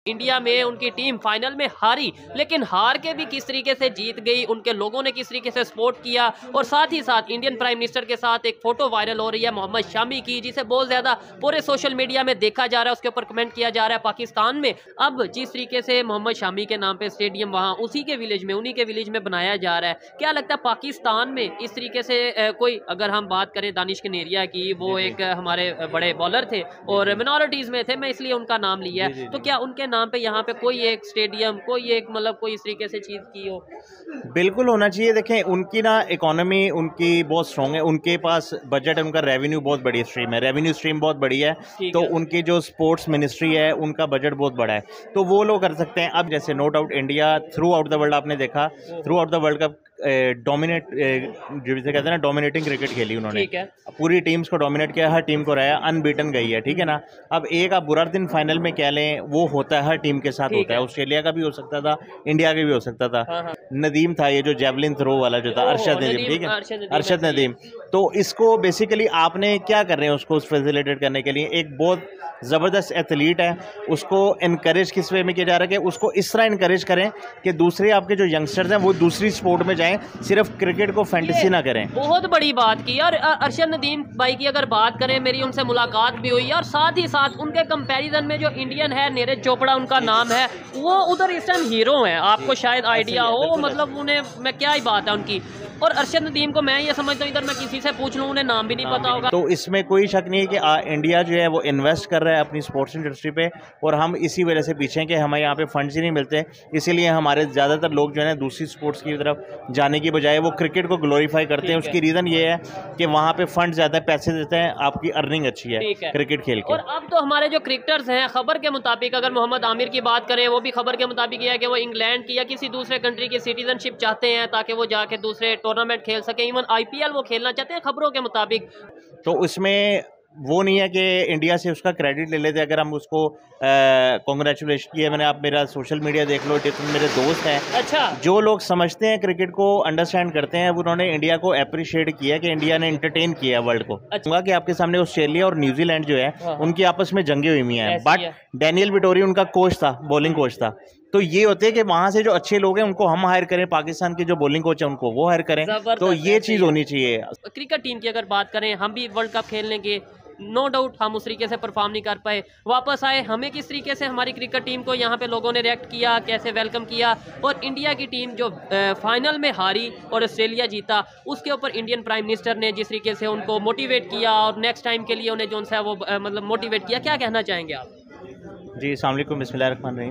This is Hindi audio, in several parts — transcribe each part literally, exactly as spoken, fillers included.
इंडिया में उनकी टीम फाइनल में हारी, लेकिन हार के भी किस तरीके से जीत गई, उनके लोगों ने किस तरीके से सपोर्ट किया। और साथ ही साथ इंडियन प्राइम मिनिस्टर के साथ एक फोटो वायरल हो रही है मोहम्मद शामी की, जिसे बहुत ज्यादा पूरे सोशल मीडिया में देखा जा रहा है, उसके ऊपर कमेंट किया जा रहा है। पाकिस्तान में अब जिस तरीके से मोहम्मद शामी के नाम पे स्टेडियम वहां उसी के विलेज में उन्हीं के विलेज में बनाया जा रहा है, क्या लगता है पाकिस्तान में इस तरीके से कोई, अगर हम बात करें दानिश कनेरिया की, वो एक हमारे बड़े बॉलर थे और मिनॉरिटीज में थे, मैं इसलिए उनका नाम लिया है, तो क्या उनके नाम पे यहाँ पे कोई एक स्टेडियम, कोई एक मतलब कोई इस तरीके से चीज की हो? बिल्कुल होना चाहिए। देखें, उनकी ना इकोनॉमी उनकी बहुत स्ट्रॉन्ग है, उनके पास बजट है, उनका रेवेन्यू बहुत बड़ी स्ट्रीम है, रेवेन्यू स्ट्रीम बहुत बड़ी है, तो है। उनकी जो स्पोर्ट्स मिनिस्ट्री है उनका बजट बहुत बड़ा है, तो वो लोग कर सकते हैं। अब जैसे no doubt India throughout the world, आपने देखा throughout the world cup dominate, जैसे कहते हैं ना, डोमिनेटिंग क्रिकेट खेली उन्होंने, पूरी टीम्स को डोमिनेट किया, हर टीम को रहा, अनबीटन गई है, ठीक है ना। अब एक आप बुरा दिन फाइनल में कह लें, वो होता है, हर टीम के साथ होता है, ऑस्ट्रेलिया का भी हो सकता था, इंडिया का भी हो सकता था। हाँ हाँ। नदीम था ये जो जेवलिन थ्रो वाला जो था, अरशद नदीम, ठीक है, अरशद नदीम। तो इसको बेसिकली आपने क्या कर रहे हैं, उसको फैसिलिटेट करने के लिए एक बहुत ज़बरदस्त एथलीट है, उसको इनकरेज किस वे में किया जा रहा है कि उसको इस तरह इनकरेज करें कि दूसरे आपके जो यंगस्टर्स हैं वो दूसरी स्पोर्ट में जाएं, सिर्फ क्रिकेट को फैंटेसी ना करें। बहुत बड़ी बात की। और अरशद नदीम भाई की अगर बात करें, मेरी उनसे मुलाकात भी हुई और साथ ही साथ उनके कंपैरिजन में जो इंडियन है, नीरज चोपड़ा उनका नाम है, वो उधर इस टाइम हीरो हैं, आपको शायद आइडिया हो, मतलब उन्हें मैं क्या ही बात है उनकी। और अरशद नदीम को मैं ये समझता हूँ, इधर मैं किसी से पूछ लूँ उन्हें नाम भी नहीं पता होगा। तो इसमें कोई शक नहीं है कि आ, इंडिया जो है वो इन्वेस्ट कर रहा है अपनी स्पोर्ट्स इंडस्ट्री पे, और हम इसी वजह से पीछे हैं कि हमें यहाँ पे फंड्स ही नहीं मिलते, इसीलिए हमारे ज़्यादातर लोग जो है ना दूसरी स्पोर्ट्स की तरफ जाने की बजाय वो क्रिकेट को ग्लोरीफाई करते हैं। उसकी रीज़न ये है कि वहाँ पे फंड ज़्यादा पैसे देते हैं, आपकी अर्निंग अच्छी है, है क्रिकेट खेल के। और अब तो हमारे जो क्रिकेटर्स हैं, खबर के मुताबिक अगर मोहम्मद आमिर की बात करें, वो भी खबर के मुताबिक ये है कि वो इंग्लैंड की या किसी दूसरे कंट्री की सिटीजनशिप चाहते हैं ताकि वो जाके दूसरे टूर्नामेंट खेल सके, इवन आईपीएल वो खेलना चाहते हैं खबरों के मुताबिक। तो उसमें वो नहीं है कि इंडिया से उसका क्रेडिट ले लेते, अगर हम उसको कॉन्ग्रेचुलेशन किए, मैंने, आप मेरा सोशल मीडिया देख लो, मेरे दोस्त हैं, अच्छा, जो लोग समझते हैं क्रिकेट को, अंडरस्टैंड करते हैं, उन्होंने इंडिया को अप्रिशिएट किया कि इंडिया ने एंटरटेन किया वर्ल्ड को। अच्छा, कि आपके सामने ऑस्ट्रेलिया और न्यूजीलैंड जो है उनकी आपस में जंगे हुई हैं, बट डैनियल विटोरी उनका कोच था, बॉलिंग कोच था। तो ये होते हैं कि वहाँ से जो अच्छे लोग हैं उनको हम हायर करें, पाकिस्तान के जो बॉलिंग कोच है उनको वो हायर करें, तो ये चीज़ होनी चाहिए। क्रिकेट टीम की अगर बात करें, हम भी वर्ल्ड कप खेलने के नो डाउट हम उस तरीके से परफॉर्म नहीं कर पाए, वापस आए, हमें किस तरीके से हमारी क्रिकेट टीम को यहाँ पे लोगों ने रिएक्ट किया, कैसे वेलकम किया, और इंडिया की टीम जो फाइनल में हारी और ऑस्ट्रेलिया जीता, उसके ऊपर इंडियन प्राइम मिनिस्टर ने जिस तरीके से उनको मोटिवेट किया और नेक्स्ट टाइम के लिए उन्हें जो है वो मतलब मोटिवेट किया, क्या कहना चाहेंगे आप? जी, अस्सलाम वालेकुम, बिस्मिल्लाहिर्रहमानिर्रहीम।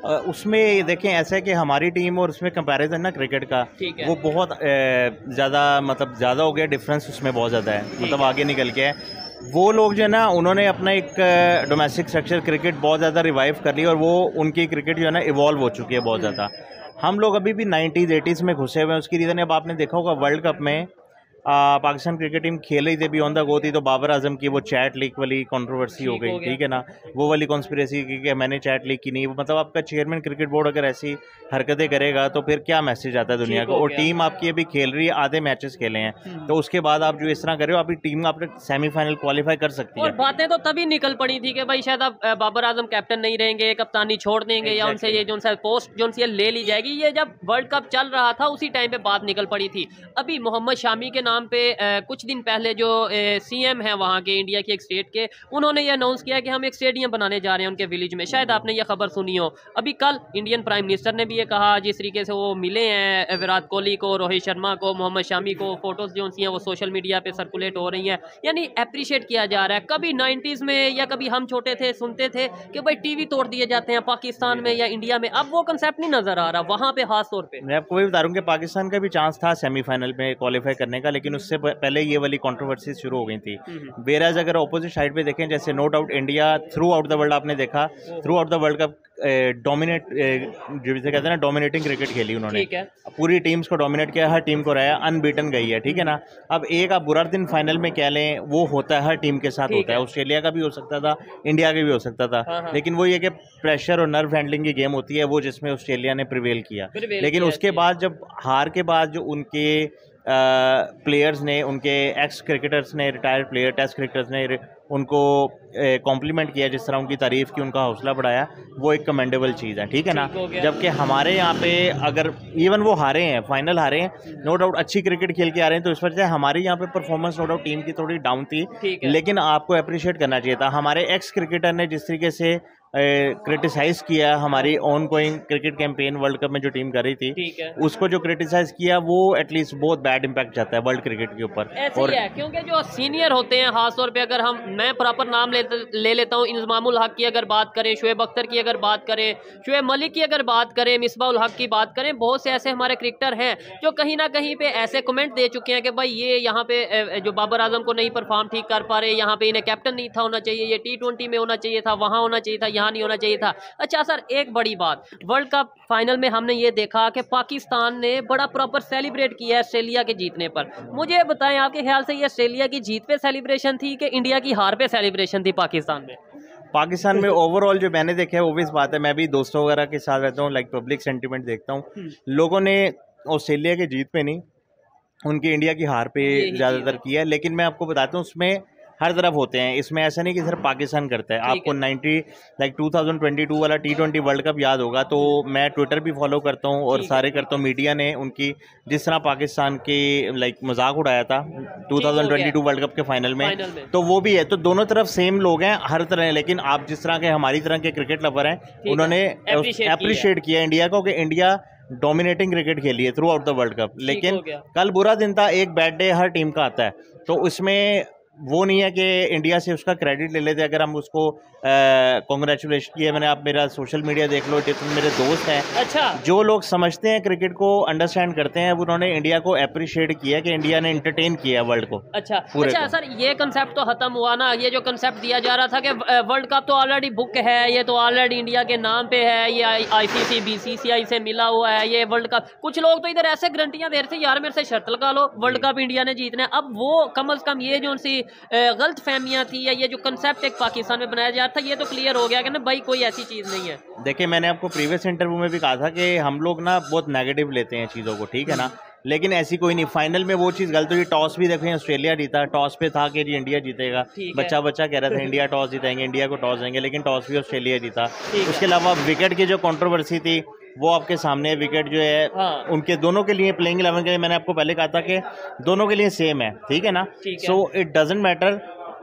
उसमें देखें ऐसा है कि हमारी टीम और उसमें कंपैरिजन ना क्रिकेट का, वो बहुत ज़्यादा मतलब ज़्यादा हो गया, डिफरेंस उसमें बहुत ज़्यादा है, मतलब आगे निकल के है। वो लोग जो है ना, उन्होंने अपना एक डोमेस्टिक स्ट्रक्चर क्रिकेट बहुत ज़्यादा रिवाइव कर ली, और वो उनकी क्रिकेट जो है ना इवॉल्व हो चुकी है बहुत ज़्यादा। हम लोग अभी भी नाइन्टीज़ एटीज़ में घुसे हुए हैं। उसकी रीज़न अब आपने देखा होगा वर्ल्ड कप में आ, पाकिस्तान क्रिकेट टीम खेल रही थी अभी ऑन द गो थी, तो बाबर आजम की वो चैट लीक वाली कंट्रोवर्सी हो गई, ठीक है ना, वो वाली कॉन्स्पिरेसी की कि मैंने चैट लीक की नहीं। मतलब आपका चेयरमैन क्रिकेट बोर्ड अगर ऐसी हरकतें करेगा तो फिर क्या मैसेज आता है दुनिया को। और टीम आपकी अभी खेल रही है, आधे मैचेस खेले हैं, तो उसके बाद आप जो इस तरह करे हो, आपकी टीम आपने सेमीफाइनल क्वालिफाई कर सकती है। और बातें तो तभी निकल पड़ी थी कि भाई शायद अब बाबर आजम कैप्टन नहीं रहेंगे, कप्तानी छोड़ देंगे, या उनसे ये जो सा पोस्ट जो सी ले ली जाएगी। ये जब वर्ल्ड कप चल रहा था उसी टाइम पे बात निकल पड़ी थी। अभी मोहम्मद शामी के नाम पे कुछ दिन पहले जो सीएम है वहाँ के, इंडिया के एक स्टेट के, उन्होंने ये अनाउंस किया कि हम एक स्टेडियम बनाने जा रहे हैं उनके विलेज में। शायद आपने ये खबर सुनी हो। अभी कल इंडियन प्राइम मिनिस्टर ने भी ये कहा, जिस तरीके से वो मिले हैं विराट कोहली को, रोहित शर्मा को, मोहम्मद शामी को, फोटोज जो सी हैं वो सोशल मीडिया पे सर्कुलेट हो रही हैं, यानी अप्रिशिएट किया जा रहा है। कभी नाइन्टीज़ में या कभी हम छोटे थे सुनते थे कि भाई टीवी तोड़ दिए जाते हैं पाकिस्तान में या इंडिया में, अब वो कंसेप्ट नहीं नजर आ रहा वहाँ पे खास तौर पे। मैं आपको भी बता रहा हूँ कि पाकिस्तान का भी चांस था सेमीफाइनल में क्वालिफाई करने का, लेकिन उससे पहले ये वाली कंट्रोवर्सी शुरू हो गई थी। वेराज अगर ऑपोजिट साइड पे देखें, जैसे no doubt India throughout the world, आपने देखा throughout the world cup dominate, जैसे कहते हैं ना, डोमिनेटिंग क्रिकेट खेली उन्होंने, पूरी टीम्स को डोमिनेट किया, हर टीम को रहा, अनबीटन गई है, ठीक है ना। अब एक आप बुरा दिन फाइनल में कह लें, वो होता है, हर टीम के साथ होता है, ऑस्ट्रेलिया का भी हो सकता था, इंडिया का भी हो सकता था, हाँ हाँ। लेकिन वो ये कि प्रेशर और नर्व हैंडलिंग की गेम होती है, वो जिसमें ऑस्ट्रेलिया ने प्रिवेल किया। लेकिन उसके बाद जब हार के बाद जो उनके प्लेयर्स ने, उनके एक्स क्रिकेटर्स ने, रिटायर्ड प्लेयर टेस्ट क्रिकेटर्स ने उनको कॉम्प्लीमेंट किया, जिस तरह उनकी तारीफ़ की, उनका हौसला बढ़ाया, वो एक कमेंडेबल चीज़ है, ठीक है ना। जबकि हमारे यहाँ पे अगर इवन वो हारे हैं, फाइनल हारे हैं, नो डाउट अच्छी क्रिकेट खेल के आ रहे हैं, तो इस वजह से हमारी यहाँ पे परफॉर्मेंस नो डाउट टीम की थोड़ी डाउन थी, लेकिन आपको अप्रिशिएट करना चाहिए था। हमारे एक्स क्रिकेटर ने जिस तरीके से क्रिटिसाइज किया हमारी ongoing cricket campaign world cup में जो टीम कर रही थी, उसको जो क्रिटिसाइज किया वो एटलीस्ट बहुत बैड इम्पैक्ट जाता है वर्ल्ड क्रिकेट के ऊपर। ऐसे और ही है, क्योंकि जो सीनियर होते हैं, खास तौर पे अगर हम मैं प्रॉपर नाम ले, ले लेता हूँ, इंजमामुल हक की अगर बात करें, शुएब अख्तर की अगर बात करें, शुएब मलिक की अगर बात करें, मिसबाउल हक की बात करें, बहुत से ऐसे हमारे क्रिकेटर हैं जो कहीं ना कहीं पे ऐसे कमेंट दे चुके हैं कि भाई ये यहाँ पे जो बाबर आजम को नहीं परफॉर्म ठीक कर पा रहे, यहाँ पे इन्हें कैप्टन नहीं था होना चाहिए, ये टी ट्वेंटी में होना चाहिए था, वहाँ होना चाहिए था, यहाँ नहीं होना चाहिए था। अच्छा सर, एक बड़ी बात, वर्ल्ड कप फाइनल में हमने ये देखा कि पाकिस्तान ने बड़ा प्रॉपर सेलिब्रेट किया है ऑस्ट्रेलिया के जीतने पर। मुझे बताएं, आपके ख्याल से ये ऑस्ट्रेलिया की जीत पे सेलिब्रेशन थी कि इंडिया की हार पे सेलिब्रेशन थी पाकिस्तान में? पाकिस्तान में ओवरऑल जो मैंने देखा है, ओबियस बात है, मैं भी दोस्तों वगैरह के साथ रहता हूँ, लाइक पब्लिक सेंटीमेंट देखता हूँ, लोगों ने ऑस्ट्रेलिया की जीत पे नहीं, उनकी इंडिया की हार पे ज़्यादातर किया है। लेकिन मैं आपको बताता हूँ, उसमें हर तरफ होते हैं, इसमें ऐसा नहीं कि सिर्फ पाकिस्तान करता है। आपको ninety like two thousand twenty two वाला टी ट्वेंटी वर्ल्ड कप याद होगा, तो मैं ट्विटर भी फॉलो करता हूँ और सारे करता हूँ, मीडिया ने उनकी जिस तरह पाकिस्तान की लाइक मजाक उड़ाया था two thousand twenty two world cup के फाइनल में, फाइनल में, तो वो भी है। तो दोनों तरफ सेम लोग हैं हर तरह, लेकिन आप जिस तरह के हमारी तरह के क्रिकेट लवर हैं, उन्होंने अप्रिशिएट किया इंडिया को कि इंडिया डोमिनेटिंग क्रिकेट खेली है throughout the world cup. लेकिन कल बुरा दिन था, एक बैड डे हर टीम का आता है, तो उसमें वो नहीं है कि इंडिया से उसका क्रेडिट ले लेते। अगर हम उसको कॉन्ग्रेचुलेशन किया, मैंने, आप मेरा सोशल मीडिया देख लो, जितने मेरे दोस्त हैं, अच्छा, जो लोग समझते हैं क्रिकेट को, अंडरस्टैंड करते हैं, उन्होंने इंडिया को अप्रिशिएट किया कि इंडिया ने एंटरटेन किया वर्ल्ड को। अच्छा अच्छा सर, ये कंसेप्ट तो खत्म हुआ ना, ये जो कंसेप्ट दिया जा रहा था कि वर्ल्ड कप तो ऑलरेडी बुक है, ये तो ऑलरेडी इंडिया के नाम पे है, ये आईसीसी बीसीसीआई से मिला हुआ है, ये वर्ल्ड कप। कुछ लोग तो इधर ऐसे गारंटियां दे रहे थे, यार मेरे से शर्त लगा लो, वर्ल्ड कप इंडिया ने जीतना है। अब वो कम अज कम ये जो उनसी गलत फहमियां थी, या ये जो कंसेप्ट एक पाकिस्तान में बनाया जा रहा था, ये तो क्लियर हो गया कि ना भाई कोई ऐसी चीज नहीं है। देखिए, मैंने आपको प्रीवियस इंटरव्यू में भी कहा था कि हम लोग ना बहुत नेगेटिव लेते हैं चीज़ों को, ठीक है ना, लेकिन ऐसी कोई नहीं। फाइनल में वो चीज़ गलत हुई, टॉस भी देखें ऑस्ट्रेलिया जीता, टॉस पे था कि जी इंडिया जीतेगा, बच्चा बच्चा कह रहा था इंडिया टॉस जीतेंगे, इंडिया को टॉस देंगे, लेकिन टॉस भी ऑस्ट्रेलिया जीता। उसके अलावा विकेट की जो कंट्रोवर्सी थी वो आपके सामने, विकेट जो है, हाँ, उनके दोनों के लिए प्लेइंग इलेवन के लिए मैंने आपको पहले कहा था कि दोनों के लिए सेम है, ठीक है ना। So it doesn't matter,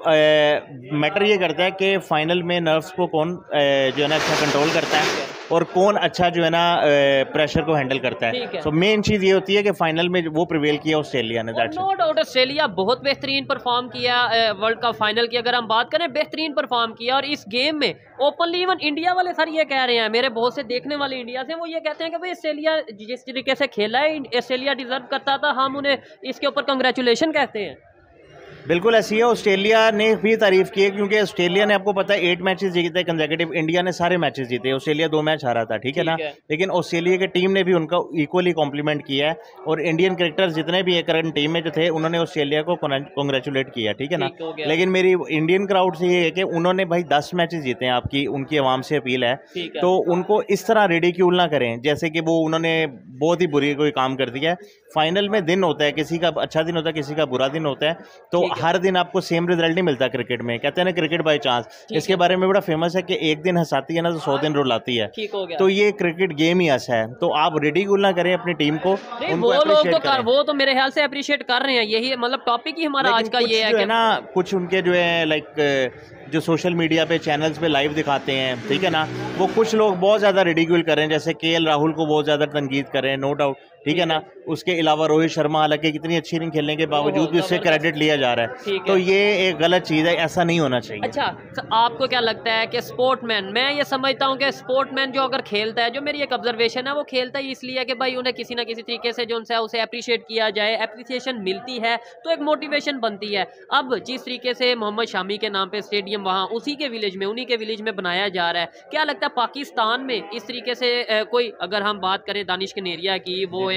matter ये करता है कि फाइनल में नर्व्स को कौन uh, जो है ना अच्छा कंट्रोल करता है और कौन अच्छा जो है ना प्रेशर को हैंडल करता है। सो मेन चीज़ ये होती है कि फाइनल में वो प्रिवेल किया ऑस्ट्रेलिया ने। नो डाउट ऑस्ट्रेलिया बहुत बेहतरीन परफॉर्म किया वर्ल्ड कप फाइनल की, अगर हम बात करें बेहतरीन परफॉर्म किया। और इस गेम में ओपनली इवन इंडिया वाले सर ये कह रहे हैं, मेरे बहुत से देखने वाले इंडिया से, वो ये कहते हैं कि भाई ऑस्ट्रेलिया जिस तरीके से खेला है, ऑस्ट्रेलिया डिजर्व करता था, हम उन्हें इसके ऊपर कंग्रेचुलेशन कहते हैं। बिल्कुल ऐसी है, ऑस्ट्रेलिया ने भी तारीफ की है, क्योंकि ऑस्ट्रेलिया ने, आपको पता है, एट मैचेस जीते कंसेक्यूटिव, इंडिया ने सारे मैचेस जीते, ऑस्ट्रेलिया दो मैच हारा था, ठीक है ना। लेकिन ऑस्ट्रेलिया की टीम ने भी उनका इक्वली कॉम्प्लीमेंट किया है, और इंडियन क्रिकेटर्स जितने भी करंट टीम में जो थे, उन्होंने ऑस्ट्रेलिया को कॉन्ग्रेचुलेट किया, ठीक है ना। लेकिन मेरी इंडियन क्राउड से ये है कि उन्होंने भाई दस मैचेस जीते हैं, आपकी उनकी आवाम से अपील है, तो उनको इस तरह रिडिक्यूल ना करें जैसे कि वो उन्होंने बहुत ही बुरी कोई काम कर दिया है। फाइनल में दिन होता है, किसी का अच्छा दिन होता है, किसी का बुरा दिन होता है, तो हर दिन आपको सेम रिजल्ट नहीं मिलता क्रिकेट में। कहते हैं ना क्रिकेट बाय चांस, इसके बारे में बड़ा फेमस है कि एक दिन हंसाती है ना तो सौ दिन रुलाती है। तो ये क्रिकेट गेम ही ऐसा है, तो आप रिडिक्यूल ना करें अपनी टीम को। वो लोग तो कर, वो तो मेरे ख्याल से अप्रिशिएट कर रहे हैं, यही मतलब टॉपिक ही हमारा आज का ये है कि ना कुछ उनके जो है लाइक जो सोशल मीडिया पे चैनल्स पे लाइव दिखाते हैं, ठीक है ना, वो कुछ लोग बहुत ज़्यादा रिडिक्यूल कर रहे हैं, जैसे के एल राहुल को बहुत ज़्यादा तनकीद कर रहे हैं, नो डाउट, ठीक है ना। उसके अलावा रोहित शर्मा, हालांकि कितनी अच्छी इनिंग खेलने के बावजूद भी उससे क्रेडिट लिया जा रहा है, तो ये एक गलत चीज़ है, ऐसा नहीं होना चाहिए। अच्छा, तो आपको क्या लगता है कि स्पोर्टमैन, मैं ये समझता हूँ कि स्पोर्टमैन जो अगर खेलता है, जो मेरी एक ऑब्जर्वेशन है, वो खेलता है इसलिए कि भाई उन्हें किसी ना किसी तरीके से जो उनसे उसे अप्रिशिएट किया जाए, अप्रिसिएशन मिलती है तो एक मोटिवेशन बनती है। अब जिस तरीके से मोहम्मद शामी के नाम पे स्टेडियम वहाँ उसी के विलेज में, उन्हीं के विलेज में बनाया जा रहा है, क्या लगता है पाकिस्तान में इस तरीके से कोई, अगर हम बात करें दानिश कनेरिया की, वो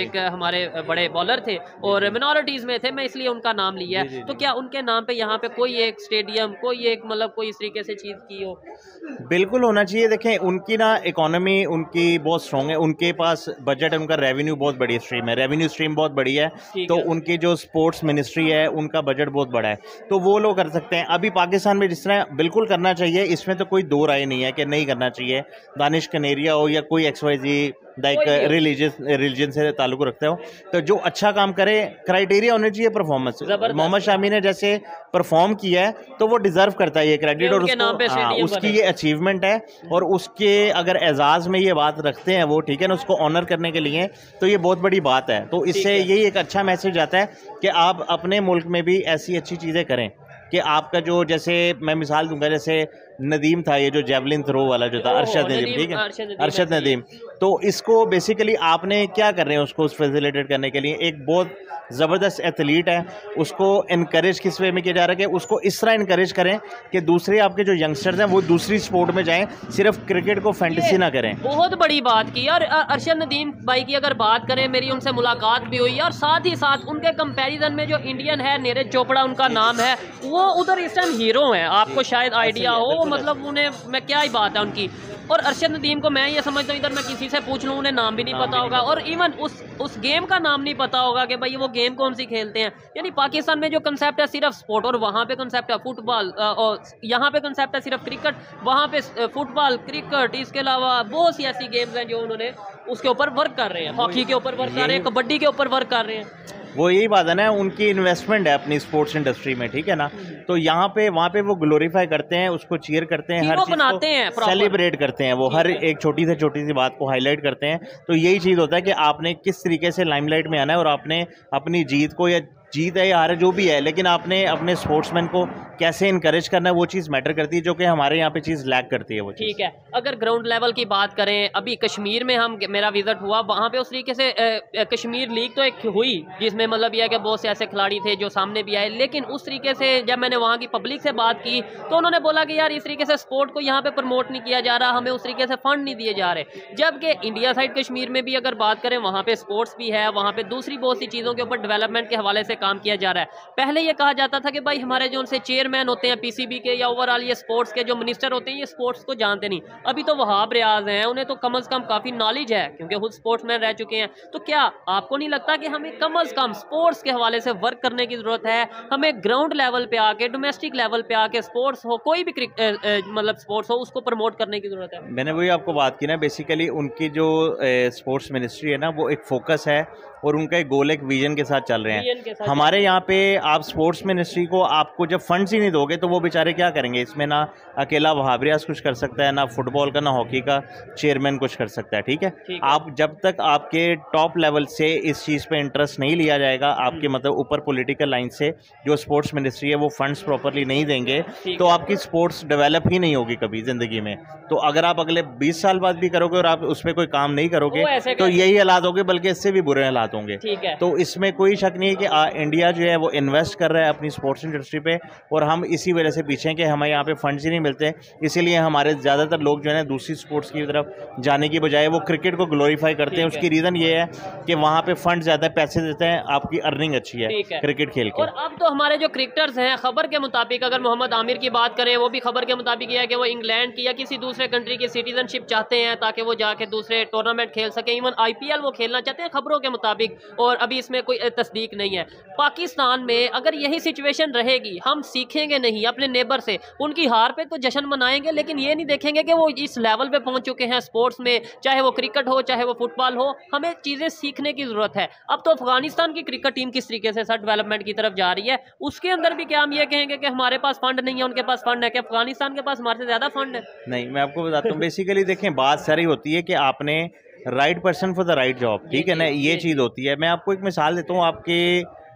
एक हमारे बड़े बॉलर थे और मिनॉरिटीज में थे, मैं इसलिए उनका नाम लिया है। तो क्या उनके नाम पे यहाँ पे कोई एक स्टेडियम, कोई एक मतलब कोई इस तरीके से चीज की हो? बिल्कुल होना चाहिए। देखें उनकी ना इकोनॉमी उनकी बहुत स्ट्रॉन्ग है, उनके पास बजट, उनका रेवेन्यू बहुत बड़ी स्ट्रीम है, रेवेन्यू स्ट्रीम बहुत बड़ी है। तो है। उनकी जो स्पोर्ट्स मिनिस्ट्री है उनका बजट बहुत बड़ा है, तो वो लोग कर सकते हैं। अभी पाकिस्तान में जिस तरह बिल्कुल करना चाहिए, इसमें तो कोई दो राय नहीं है कि नहीं करना चाहिए। दानिश कनेरिया हो या कोई X Y Z like religious religion से ताल्लुक रखते हो, तो जो अच्छा काम करे, क्राइटेरिया होने चाहिए परफॉर्मेंस। मोहम्मद शामी ने जैसे परफॉर्म किया है तो वो डिजर्व करता है ये क्रेडिट, और उसको हाँ, उसकी ये अचीवमेंट है और उसके अगर एजाज में ये बात रखते हैं वो, ठीक है ना, उसको ऑनर करने के लिए, तो ये बहुत बड़ी बात है। तो इससे यही एक अच्छा मैसेज आता है कि आप अपने मुल्क में भी ऐसी अच्छी चीज़ें करें कि आपका जो, जैसे मैं मिसाल दूंगा, जैसे नदीम था, ये जो जेवलिन थ्रो वाला जो था, अरशद नदीम, ठीक है, अरशद नदीम, तो इसको बेसिकली आपने क्या कर रहे हैं उसको फैसिलिटेट करने के लिए, एक बहुत ज़बरदस्त एथलीट है, उसको इनकरेज किस वे में किया जा रहा है कि उसको इस तरह इनकरेज करें कि दूसरे आपके जो यंगस्टर्स हैं वो दूसरी स्पोर्ट में जाएं, सिर्फ क्रिकेट को फैंटेसी ना करें। बहुत बड़ी बात की। और अरशद नदीम भाई की अगर बात करें, मेरी उनसे मुलाकात भी हुई और साथ ही साथ उनके कंपैरिजन में जो इंडियन है, नीरज चोपड़ा उनका नाम है, वो उधर इस टाइम हीरो हैं, आपको शायद आइडिया हो, मतलब उन्हें मैं क्या ही बात है उनकी। और अरशद नदीम को मैं ये समझता हूँ, इधर मैं किसी से पूछ लूँ उन्हें नाम भी नहीं पता होगा, और इवन उस उस गेम का नाम नहीं पता होगा कि भाई वो गेम कौन सी खेलते हैं। यानी पाकिस्तान में जो कंसेप्ट है सिर्फ स्पोर्ट, और वहाँ पे कंसेप्ट है फुटबॉल, और यहाँ पे कंसेप्ट है सिर्फ क्रिकेट, वहाँ पे फुटबॉल, क्रिकेट, इसके अलावा बहुत सी ऐसी गेम्स हैं जो उन्होंने उसके ऊपर वर्क कर रहे हैं, हॉकी के ऊपर वर्क कर रहे हैं, कबड्डी के ऊपर वर्क कर रहे हैं। वो यही बात है ना, उनकी इन्वेस्टमेंट है अपनी स्पोर्ट्स इंडस्ट्री में, ठीक है ना, तो यहाँ पे वहाँ पे वो ग्लोरीफाई करते हैं, उसको चीयर करते हैं, हर चीज़ बनाते हैं, सेलिब्रेट करते हैं, वो हर एक छोटी से छोटी सी बात को हाईलाइट करते हैं। तो यही चीज़ होता है कि आपने किस तरीके से लाइमलाइट में आना है, और आपने अपनी जीत को, या जीत है या हार है जो भी है, लेकिन आपने अपने स्पोर्ट्समैन को कैसे इनकरेज करना है, वो चीज़ मैटर करती है, जो कि हमारे यहाँ पे चीज़ लैक करती है वो। ठीक है, अगर ग्राउंड लेवल की बात करें, अभी कश्मीर में हम मेरा विजिट हुआ, वहाँ पे उस तरीके से ए, कश्मीर लीग तो एक हुई जिसमें मतलब यह है कि बहुत से ऐसे खिलाड़ी थे जो सामने भी आए, लेकिन उस तरीके से जब मैंने वहाँ की पब्लिक से बात की तो उन्होंने बोला कि यार इस तरीके से स्पोर्ट को यहाँ पे प्रमोट नहीं किया जा रहा, हमें उस तरीके से फंड नहीं दिए जा रहे। जबकि इंडिया साइड कश्मीर में भी अगर बात करें, वहाँ पे स्पोर्ट्स भी है, वहाँ पे दूसरी बहुत सी चीज़ों के ऊपर डेवलपमेंट के हवाले से काम किया जा रहा है। पहले ये कहा जाता था कि भाई हमारे जो उनसे चेयरमैन होते हैं पीसीबी के, या ओवरऑल ये स्पोर्ट्स के जो मिनिस्टर होते हैं, ये स्पोर्ट्स को जानते नहीं। अभी तो वहाब रियाज हैं, उन्हें तो कम से कम काफ़ी नॉलेज है क्योंकि खुद स्पोर्ट्समैन रह चुके हैं। तो क्या आपको नहीं लगता कि हमें कम से कम स्पोर्ट्स के हवाले से वर्क करने की ज़रूरत है? हमें ग्राउंड लेवल पे आके, डोमेस्टिक लेवल पे आके, स्पोर्ट्स हो, कोई भी मतलब स्पोर्ट्स हो, उसको प्रमोट करने की ज़रूरत है। मैंने वही आपको बात की ना, बेसिकली उनकी जो स्पोर्ट्स मिनिस्ट्री है ना, वो एक फोकस है और उनका एक गोल, एक विजन के साथ चल रहे हैं। हमारे यहाँ पे आप स्पोर्ट्स मिनिस्ट्री को, आपको जब फंड्स ही नहीं दोगे तो वो बेचारे क्या करेंगे? इसमें ना अकेला वहाब रियाज कुछ कर सकता है, ना फुटबॉल का, ना हॉकी का चेयरमैन कुछ कर सकता है, ठीक है, ठीक है। आप जब तक आपके टॉप लेवल से इस चीज़ पे इंटरेस्ट नहीं लिया जाएगा, आपके मतलब ऊपर पॉलिटिकल लाइन से जो स्पोर्ट्स मिनिस्ट्री है वो फंड्स प्रॉपरली नहीं देंगे, तो आपकी स्पोर्ट्स डेवलप ही नहीं होगी कभी ज़िंदगी में। तो अगर आप अगले बीस साल बाद भी करोगे और आप उस पर कोई काम नहीं करोगे तो यही हालात होंगे, बल्कि इससे भी बुरे हालात होंगे। तो इसमें कोई शक नहीं है कि आ, इंडिया जो है वो इन्वेस्ट कर रहा है अपनी स्पोर्ट्स इंडस्ट्री पे, और हम इसी वजह से पीछे हैं कि हमें यहाँ पे फंड्स ही नहीं मिलते। इसीलिए हमारे ज़्यादातर लोग जो है ना दूसरी स्पोर्ट्स की तरफ जाने की बजाय वो क्रिकेट को ग्लोरीफाई करते हैं। उसकी रीज़न ये है कि वहाँ पे फंड ज़्यादा पैसे देते हैं, आपकी अर्निंग अच्छी है क्रिकेट खेल के। और अब तो हमारे जो क्रिकेटर्स हैं, खबर के मुताबिक अगर मोहम्मद आमिर की बात करें, वो भी खबर के मुताबिक है कि वो इंग्लैंड की या किसी दूसरे कंट्री की सिटीजनशिप चाहते हैं ताकि वो जाके दूसरे टूर्नामेंट खेल सकें। इवन आईपीएल वो खेलना चाहते हैं खबरों के मुताबिक, और अभी इसमें कोई तस्दीक नहीं है। पाकिस्तान में अगर यही सिचुएशन रहेगी, हम सीखेंगे नहीं अपने नेबर से, उनकी हार पे तो जश्न मनाएंगे, लेकिन ये नहीं देखेंगे कि वो इस लेवल पे पहुंच चुके हैं स्पोर्ट्स में, चाहे वो क्रिकेट हो चाहे वो फुटबॉल हो। हमें चीज़ें सीखने की ज़रूरत है। अब तो अफगानिस्तान की क्रिकेट टीम किस तरीके से सर डेवलपमेंट की तरफ जा रही है, उसके अंदर भी क्या हम ये कहेंगे कि हमारे पास फंड नहीं है, उनके पास फंड है? क्या अफगानिस्तान के पास हमारे से ज़्यादा फंड है? नहीं, मैं आपको बताता हूँ। बेसिकली देखें, बात सारी होती है कि आपने right person for the right job, ठीक है ना, ये चीज़ होती है। मैं आपको एक मिसाल देता हूँ। आपके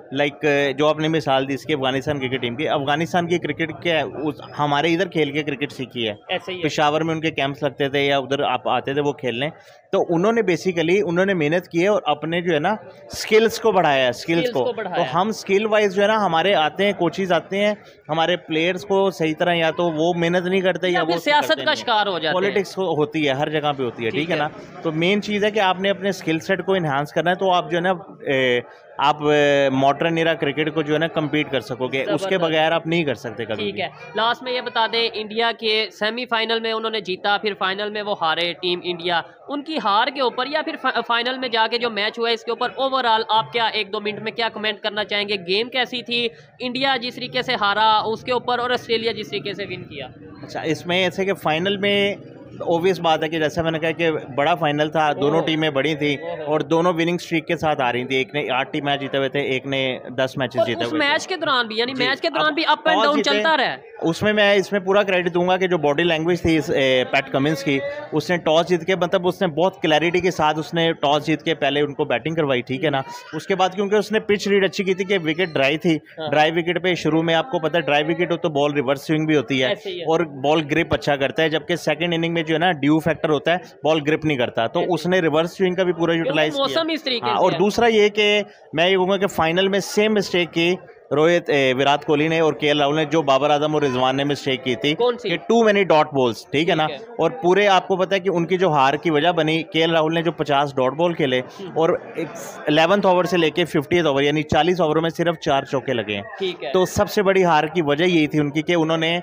लाइक जो आपने मिसाल दी इसकी अफगानिस्तान क्रिकेट टीम की, अफगानिस्तान की क्रिकेट क्या है, उस हमारे इधर खेल के क्रिकेट सीखी है। पेशावर में उनके कैंप्स लगते थे या उधर आप आते थे वो खेलने, तो उन्होंने बेसिकली उन्होंने मेहनत की है और अपने जो है ना स्किल्स को बढ़ाया है, स्किल्स को, को तो हम स्किल वाइज जो है ना हमारे आते हैं कोचेज आते हैं, हमारे प्लेयर्स को सही तरह या तो वो मेहनत नहीं करते या, या वो सियासत का शिकार हो जाते हैं। पॉलिटिक्स होती है हर जगह पे होती है, ठीक है ना। तो मेन चीज़ है कि आपने अपने स्किल सेट को इन्हांस करना है, तो आप जो है ना ए, आप मॉडर्न एरा क्रिकेट को जो है ना कम्पीट कर सकोगे, उसके बगैर आप नहीं कर सकते कभी। ठीक है, लास्ट में ये बता दें, इंडिया के सेमीफाइनल में उन्होंने जीता, फिर फाइनल में वो हारे टीम इंडिया, उनकी हार के ऊपर या फिर फाइनल में जाके जो मैच हुआ है इसके ऊपर ओवरऑल आप क्या एक दो मिनट में क्या कमेंट करना चाहेंगे? गेम कैसी थी, इंडिया जिस तरीके से हारा उसके ऊपर, और ऑस्ट्रेलिया जिस तरीके से विन किया? अच्छा, इसमें ऐसे कि फाइनल में ऑब्वियस बात है कि जैसा मैंने कहा कि बड़ा फाइनल था, दोनों टीमें बड़ी थी और दोनों विनिंग स्ट्रीक के साथ आ रही थी। एक ने आठ टी मैच जीते हुए थे, एक ने दस मैचेस जीते हुए थे। मैच के दौरान भी यानी मैच के दौरान भी अप एंड डाउन चलता रहा। उसमें मैं इसमें पूरा क्रेडिट दूंगा कि जो बॉडी लैंग्वेज थी इस पैट कमिंस की, उसने टॉस जीत के मतलब उसने बहुत क्लैरिटी के साथ उसने टॉस जीत के पहले उनको बैटिंग करवाई, ठीक है ना। उसके बाद क्योंकि उसने पिच रीड अच्छी की थी कि विकेट ड्राई थी, ड्राई विकेट पे शुरू में आपको पता है ड्राई विकेट हो तो बॉल रिवर्स स्विंग भी होती है और बॉल ग्रिप अच्छा करता है, जबकि सेकंड इनिंग में जो है ना ड्यू फैक्टर होता है, बॉल ग्रिप नहीं करता, तो उसने रिवर्स स्विंग का भी पूरा यूटिलाइज किया। और दूसरा ये कि मैं ये कहूँगा कि फाइनल में सेम मिस्टेक की रोहित विराट कोहली ने और के एल राहुल ने जो बाबर आजम और रिजवान ने मिस्टेक की थी कि टू मेनी डॉट बॉल्स, ठीक है ना। और पूरे आपको पता है कि उनकी जो हार की वजह बनी, के एल राहुल ने जो पचास डॉट बॉल खेले और इलेवेंथ ओवर से लेके फिफ्टीएथ ओवर यानी चालीस ओवरों में सिर्फ चार चौके लगे हैं। तो सबसे बड़ी हार की वजह यही थी उनकी कि उन्होंने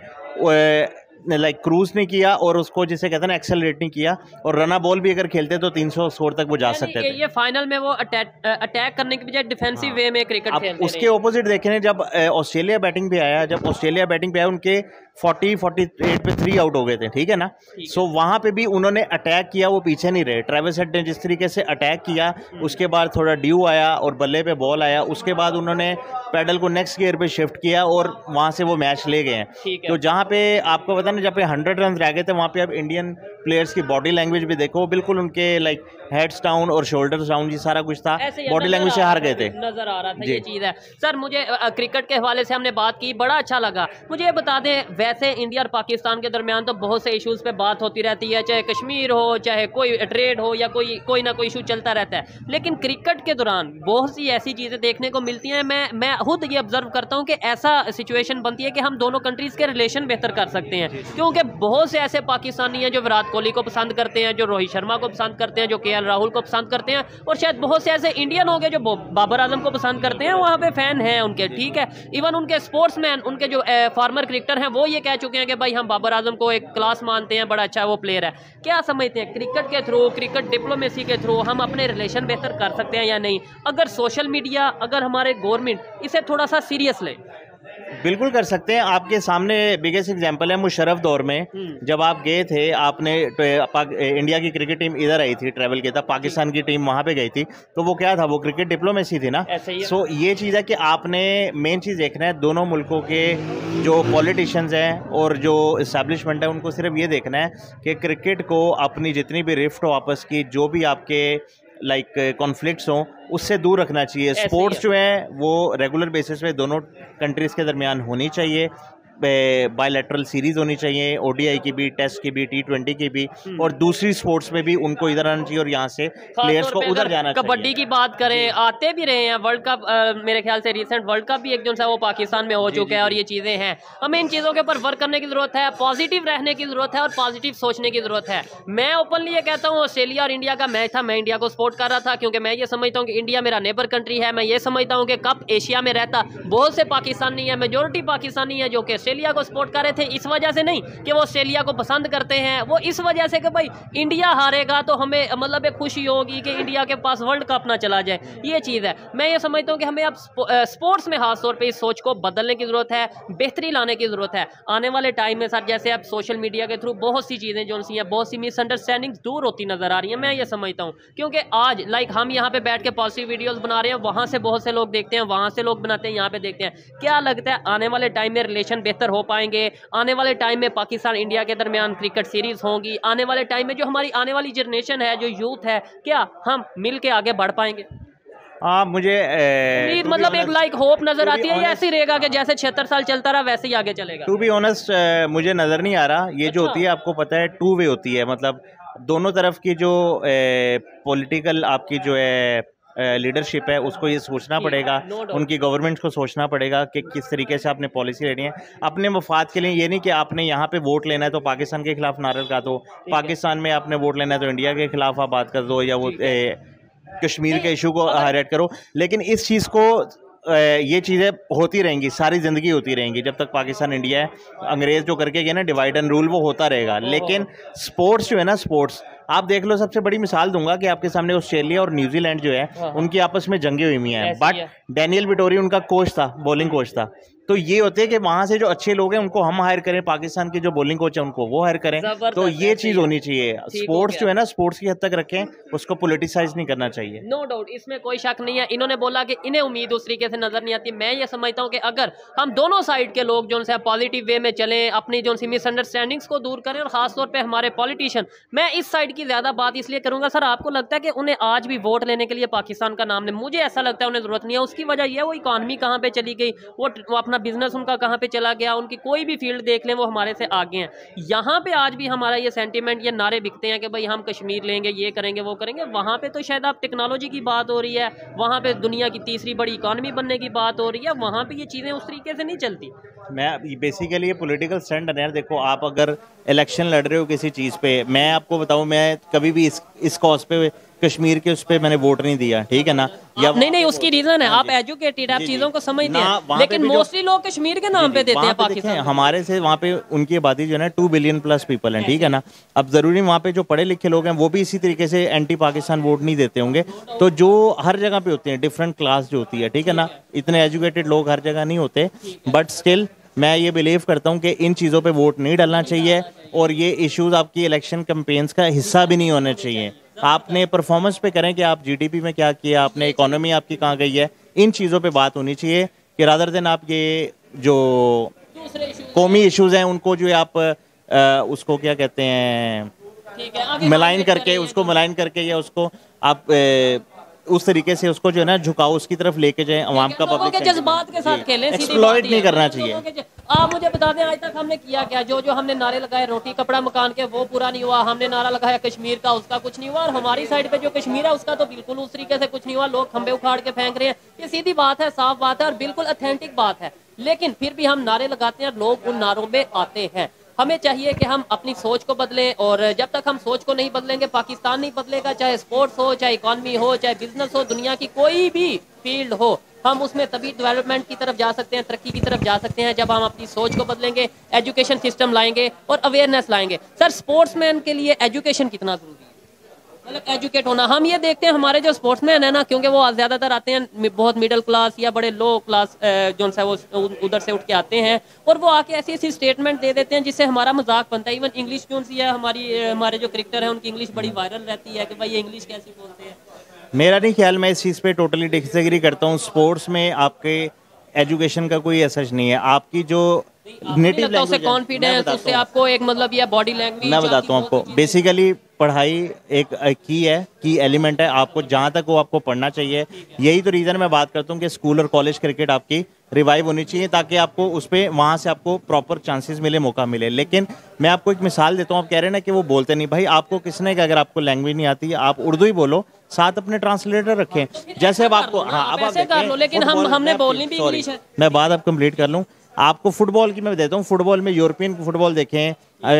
लाइक क्रूज नहीं किया और उसको जिसे कहते हैं ना एक्सेलरेट नहीं किया, और रना बॉल भी अगर खेलते तो तीन सौ स्कोर तक वो जा सकते थे। ये फाइनल में वो अटैक अटैक करने की बजाय डिफेंसिव वे में क्रिकेट खेलते। उसके ऑपोजिट देखें जब ऑस्ट्रेलिया बैटिंग पे आया, जब ऑस्ट्रेलिया बैटिंग पे आया उनके फोर्टी फोर्टी एट पे थ्री आउट हो गए थे, ठीक है ना। सो वहां पे भी उन्होंने अटैक किया, वो पीछे नहीं रहे। ट्रेविस हेड ने जिस तरीके से अटैक किया, उसके बाद थोड़ा ड्यू आया और बल्ले पे बॉल आया, उसके बाद उन्होंने पैडल को नेक्स्ट गियर पे शिफ्ट किया और वहां से वो मैच ले गए हैं। तो जहां पे आपको पता ना जब पे हंड्रेड रन रह गए थे, वहां पे अब इंडियन प्लेयर्स की बॉडी लैंग्वेज भी देखो, बिल्कुल उनके लाइक हेड्स डाउन और शोल्डर्स डाउन, जी सारा कुछ था, बॉडी लैंग्वेज से हार गए थे, नजर आ रहा था। ये चीज है सर। मुझे क्रिकेट के हवाले से हमने बात की, बड़ा अच्छा लगा। मुझे ये बता दें, वैसे इंडिया और पाकिस्तान के दरमियान तो बहुत से इशूज़ पे बात होती रहती है, चाहे कश्मीर हो, चाहे कोई ट्रेड हो या कोई कोई ना कोई इशू चलता रहता है, लेकिन क्रिकेट के दौरान बहुत सी ऐसी चीज़ें देखने को मिलती हैं। मैं मैं खुद ये ऑब्जर्व करता हूँ कि ऐसा सिचुएशन बनती है कि हम दोनों कंट्रीज़ के रिलेशन बेहतर कर सकते हैं, क्योंकि बहुत से ऐसे पाकिस्तानी हैं जो विराट कोहली को पसंद करते हैं, जो रोहित शर्मा को पसंद करते हैं, जो के एल राहुल को पसंद करते हैं, और शायद बहुत से ऐसे इंडियन हो गए जो बाबर आजम को पसंद करते हैं, वहाँ पे फैन हैं उनके, ठीक है। इवन उनके स्पोर्ट्समैन, उनके जो फॉर्मर क्रिकेटर हैं, वो ये कह चुके हैं कि भाई हम बाबर आजम को एक क्लास मानते हैं, बड़ा अच्छा वो प्लेयर है। क्या समझते हैं, क्रिकेट के थ्रू, क्रिकेट डिप्लोमेसी के थ्रू हम अपने रिलेशन बेहतर कर सकते हैं या नहीं, अगर सोशल मीडिया, अगर हमारे गवर्नमेंट इसे थोड़ा सा सीरियस ले? बिल्कुल कर सकते हैं। आपके सामने बिगेस्ट एग्जांपल है मुशर्रफ दौर में, जब आप गए थे, आपने इंडिया की क्रिकेट टीम इधर आई थी, ट्रैवल किया था, पाकिस्तान की टीम वहाँ पे गई थी, तो वो क्या था, वो क्रिकेट डिप्लोमेसी थी ना। सो ये चीज़ है कि आपने मेन चीज़ देखना है, दोनों मुल्कों के जो पॉलिटिशियंस हैं और जो इस्टेब्लिशमेंट है, उनको सिर्फ ये देखना है कि क्रिकेट को अपनी जितनी भी रिफ्ट हो आपस की, जो भी आपके लाइक कॉन्फ्लिक्ट्स हों, उससे दूर रखना चाहिए। स्पोर्ट्स जो है वो रेगुलर बेसिस पे दोनों कंट्रीज़ के दरमियान होनी चाहिए, बायलैटरल सीरीज होनी चाहिए, ओडीआई की भी, टेस्ट की भी, टी ट्वेंटी की भी, और दूसरी स्पोर्ट्स में भी उनको इधर आना चाहिए और यहाँ से प्लेयर्स को उधर जाना चाहिए। कबड्डी की बात करें, आते भी रहे हैं वर्ल्ड कप, मेरे ख्याल से रिसेंट वर्ल्ड कप भी एक जो सा वो पाकिस्तान में हो चुका है, और ये चीज़ें हैं, हमें इन चीज़ों के ऊपर वर्क करने की ज़रूरत है, पॉजिटिव रहने की ज़रूरत है और पॉजिटिव सोचने की ज़रूरत है। मैं ओपनली ये कहता हूँ, ऑस्ट्रेलिया और इंडिया का मैच था, मैं इंडिया को सपोर्ट कर रहा था, क्योंकि मैं ये समझता हूँ कि इंडिया मेरा नेबर कंट्री है। मैं ये समझता हूँ कि कप एशिया में रहता बहुत से पाकिस्तानी है, मेजोरिटी पाकिस्तानी है जो कि ऑस्ट्रेलिया को सपोर्ट कर रहे थे, इस वजह से नहीं कि वो ऑस्ट्रेलिया को पसंद करते हैं, वो इस वजह से कि भाई इंडिया हारेगा तो हमें मतलब एक खुशी होगी कि इंडिया के पास वर्ल्ड कप ना चला जाए, ये चीज़ है। मैं ये समझता हूँ कि हमें अब स्पोर्ट्स में खास तौर पे इस सोच को बदलने की ज़रूरत है, बेहतरी लाने की ज़रूरत है। आने वाले टाइम में सर, जैसे अब सोशल मीडिया के थ्रू बहुत सी चीज़ें जो सी हैं, बहुत सी मिसअंडरस्टैंडिंग दूर होती नज़र आ रही हैं, मैं ये समझता हूँ, क्योंकि आज लाइक हम यहाँ पे बैठ के पॉजिटिव वीडियोज़ बना रहे हैं, वहाँ से बहुत से लोग देखते हैं, वहाँ से लोग बनाते हैं, यहाँ पे देखते हैं। क्या लगता है आने वाले टाइम में रिलेशन बेहतर हो पाएंगे? आने वाले टाइम में पाकिस्तान इंडिया के दरमियान क्रिकेट सीरीज होंगी? आने वाले टाइम में जो हमारी आने वाली जनरेशन है, जो यूथ है, क्या हम मिल के आगे बढ़ पाएंगे? हाँ मुझे उम्मीद मतलब एक लाइक होप नजर आती है या ऐसे ही रहेगा कि जैसे छिहत्तर साल चलता रहा वैसे ही आगे चलेगा? टू बी ऑनेस्ट मुझे नज़र नहीं आ रहा ये जो होती है, आपको पता है टू वे होती है, मतलब दोनों तरफ की जो पॉलिटिकल आपकी जो है लीडरशिप है उसको ये सोचना पड़ेगा, उनकी गवर्नमेंट को सोचना पड़ेगा कि किस तरीके से आपने पॉलिसी लेनी है अपने मफाद के लिए। ये नहीं कि आपने यहाँ पे वोट लेना है तो पाकिस्तान के खिलाफ नारे लगा दो, पाकिस्तान में आपने वोट लेना है तो इंडिया के खिलाफ आप बात कर दो या वो कश्मीर के इशू को हाईलाइट करो। लेकिन इस चीज़ को ये चीज़ें होती रहेंगी, सारी ज़िंदगी होती रहेंगी जब तक पाकिस्तान इंडिया है। अंग्रेज़ जो करके गए ना डिवाइड एंड रूल, वो होता रहेगा। लेकिन स्पोर्ट्स जो है ना, स्पोर्ट्स आप देख लो, सबसे बड़ी मिसाल दूंगा कि आपके सामने ऑस्ट्रेलिया और न्यूजीलैंड जो है उनकी आपस में जंगे हुई हुई हैं, बट डैनियल विटोरी उनका कोच था, बॉलिंग कोच था। तो ये होते हैं कि वहां से जो अच्छे लोग हैं उनको हम हायर करें, पाकिस्तान के जो बॉलिंग कोच है उनको वो हायर करें। तो ये चीज होनी चाहिए। स्पोर्ट्स जो है ना, स्पोर्ट्स की हद तक रखें, उसको पॉलिटिसाइज नहीं करना चाहिए। नो डाउट, इसमें कोई शक नहीं है। इन्होंने बोला कि इन्हें उम्मीद उस तरीके से नजर नहीं आती। मैं ये समझता हूँ कि अगर हम दोनों साइड के लोग जो है पॉजिटिव वे में चलें, अपनी जो सी मिसअंडरस्टैंडिंग्स को दूर करें, और खासतौर पर हमारे पॉलिटिशियन, मैं इस साइड की ज्यादा बात इसलिए करूंगा। सर, आपको लगता है कि उन्हें आज भी वोट लेने के लिए पाकिस्तान का नाम ले? मुझे ऐसा लगता है उन्हें जरूरत नहीं है। उसकी वजह यह है वो इकॉनमी कहाँ पे चली गई, वो, वो अपना बिजनेस उनका कहाँ पे चला गया, उनकी कोई भी फील्ड देख लें वो हमारे से आगे हैं। यहाँ पे आज भी हमारा ये सेंटीमेंट, ये नारे बिकते हैं कि भाई हम कश्मीर लेंगे, ये करेंगे, वो करेंगे। वहाँ पे तो शायद आप टेक्नोलॉजी की बात हो रही है, वहाँ पे दुनिया की तीसरी बड़ी इकॉनमी बनने की बात हो रही है, वहाँ पे ये चीज़ें उस तरीके से नहीं चलती। मैं बेसिकली ये पॉलिटिकल स्टंट है। देखो, आप अगर इलेक्शन लड़ रहे हो किसी चीज़ पे, मैं आपको बताऊं, मैं कभी भी इस इस कॉज पे, कश्मीर के उस पे मैंने वोट नहीं दिया, ठीक है ना? या नहीं नहीं उसकी रीजन है, आप एजुकेटेड, आप चीजों को समझते हैं, लेकिन मोस्टली लोग कश्मीर के नाम पे देते हैं पाकिस्तान। हमारे से वहाँ पे उनकी आबादी जो है ना टू बिलियन प्लस पीपल हैं, ठीक है ना? अब जरूरी वहाँ पे जो पढ़े लिखे लोग हैं वो भी इसी तरीके से एंटी पाकिस्तान वोट नहीं देते होंगे। तो जो हर जगह पे होते हैं, डिफरेंट क्लास जो होती है, ठीक है ना, इतने एजुकेटेड लोग हर जगह नहीं होते, बट स्टिल मैं ये बिलीव करता हूँ कि इन चीज़ों पे वोट नहीं डालना चाहिए, और ये इश्यूज आपकी इलेक्शन कैंपेन्स का हिस्सा भी नहीं होने चाहिए। आपने परफॉर्मेंस पे करें कि आप जीडीपी में क्या किया, आपने इकोनॉमी आपकी कहाँ गई है, इन चीज़ों पे बात होनी चाहिए कि रादर देन आप ये जो कौमी इश्यूज हैं उनको जो है आप आ, उसको क्या कहते हैं, मलाइन करके, उसको मलाइन करके या उसको आप आ, उस तरीके से उसको जो है ना झुकाओ, उसकी तरफ लेके जाएं, अवाम का पब्लिक के जज्बात के साथ खेलें, एक्सप्लॉइट नहीं करना चाहिए। आप मुझे बता दें आज तक हमने किया क्या? जो जो हमने नारे लगाए रोटी कपड़ा मकान के, वो पूरा नहीं हुआ। हमने नारा लगाया कश्मीर का, उसका कुछ नहीं हुआ। और हमारी साइड पे जो कश्मीर है उसका तो बिल्कुल उस तरीके से कुछ नहीं हुआ। लोग खंबे उखाड़ के फेंक रहे हैं। ये सीधी बात है, साफ बात है और बिल्कुल ऑथेंटिक बात है। लेकिन फिर भी हम नारे लगाते हैं, लोग उन नारों में आते हैं। हमें चाहिए कि हम अपनी सोच को बदलें, और जब तक हम सोच को नहीं बदलेंगे पाकिस्तान नहीं बदलेगा। चाहे स्पोर्ट्स हो, चाहे इकॉनमी हो, चाहे बिजनेस हो, दुनिया की कोई भी फील्ड हो, हम उसमें तभी डेवलपमेंट की तरफ जा सकते हैं, तरक्की की तरफ जा सकते हैं, जब हम अपनी सोच को बदलेंगे, एजुकेशन सिस्टम लाएंगे और अवेयरनेस लाएंगे। सर, स्पोर्ट्समैन के लिए एजुकेशन कितना जरूरी है, मतलब एजुकेट होना? हम ये देखते हैं हमारे जो स्पोर्ट्समैन है ना, क्योंकि वो ज्यादातर आते हैं बहुत मिडिल क्लास या बड़े लो क्लास जो है वो उधर से उठ के आते हैं, और वो आके ऐसी ऐसी स्टेटमेंट दे देते हैं जिससे हमारा मजाक बनता है। इवन इंग्लिश जो सी है हमारी, हमारे जो क्रिकेटर है उनकी इंग्लिश बड़ी वायरल रहती है कि भाई ये इंग्लिश कैसी बोलते हैं। मेरा नहीं ख्याल, मैं इस चीज़ पे टोटली डिसएग्री करता हूँ। स्पोर्ट्स में आपके एजुकेशन का कोई असर नहीं है। आपकी जो नेटिव लैंग्वेज, कॉन्फिडेंस, उससे आपको एक मतलब ये बॉडी लैंग्वेज, मैं बताता हूँ आपको। बेसिकली पढ़ाई एक की है, की एलिमेंट है। आपको जहाँ तक वो आपको पढ़ना चाहिए। यही तो रीज़न मैं बात करता हूँ कि स्कूल और कॉलेज क्रिकेट आपकी रिवाइव होनी चाहिए, ताकि आपको उस पर वहाँ से आपको प्रॉपर चांसेस मिले, मौका मिले। लेकिन मैं आपको एक मिसाल देता हूँ। आप कह रहे हैं ना कि वो बोलते नहीं, भाई आपको किसने का, अगर आपको लैंग्वेज नहीं आती आप उर्दू ही बोलो, साथ अपने ट्रांसलेटर रखें। जैसे अब आपको, हाँ अब आप कर लो, लेकिन हम हमने बोलनी भी इंग्लिश है। मैं बात अब कंप्लीट कर लूँ। आपको फुटबॉल की मैं देता हूँ। फुटबॉल में यूरोपियन फुटबॉल देखें,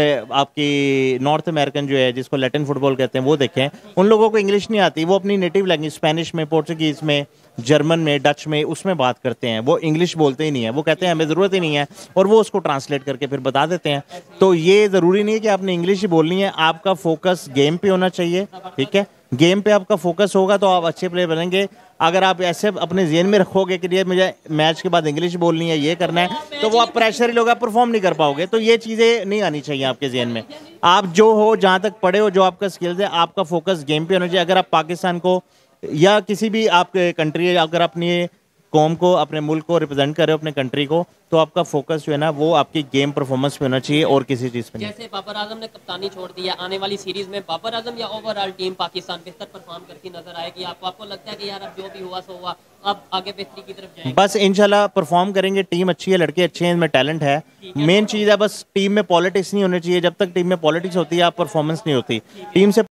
आपकी नॉर्थ अमेरिकन जो है जिसको लैटिन फुटबॉल कहते हैं वो देखें। उन लोगों को इंग्लिश नहीं आती, वो अपनी नेटिव लैंग्वेज स्पेनिश में, पोर्चुगीज में, जर्मन में, डच में, उसमें बात करते हैं। वो इंग्लिश बोलते ही नहीं है। वो कहते हैं हमें ज़रूरत ही नहीं है, और वो उसको ट्रांसलेट करके फिर बता देते हैं। तो ये ज़रूरी नहीं है कि आपने इंग्लिश ही बोलनी है। आपका फोकस गेम पे होना चाहिए, ठीक है? गेम पे आपका फोकस होगा तो आप अच्छे प्लेयर बनेंगे। अगर आप ऐसे अपने जेन में रखोगे कि ये मुझे मैच के बाद इंग्लिश बोलनी है, ये करना है, तो वो आप प्रेशर ही लोग, आप परफॉर्म नहीं कर पाओगे। तो ये चीज़ें नहीं आनी चाहिए आपके जेन में। आप जो हो, जहाँ तक पढ़े हो, जो आपका स्किल्स है, आपका फोकस गेम पे होना चाहिए। अगर आप पाकिस्तान को या किसी भी आप कंट्री, अगर अपनी कौम को, अपने मुल्क को रिप्रेजेंट कर रहे हो, अपने कंट्री को, तो आपका फोकस जो है ना वो आपकी गेम परफॉर्मेंस पे होना चाहिए और किसी चीज़ पे नहीं। जैसे बाबर आजम ने कप्तानी छोड़ दी है, आने वाली सीरीज में बाबर आजम या ओवरऑल टीम पाकिस्तान बेहतर परफॉर्म करती नजर आएगी आपको? आपको लगता है कि यार अब जो भी हुआ सो हुआ, अब आगे बेहतरी की तरफ जाएंगे? बस इंशाल्लाह परफॉर्म करेंगे, टीम अच्छी है, लड़के अच्छे हैं, इनमें टैलेंट है। मेन चीज़ है बस टीम में पॉलिटिक्स नहीं होनी चाहिए। जब तक टीम में पॉलिटिक्स होती है आप परफॉर्मेंस नहीं होती। टीम से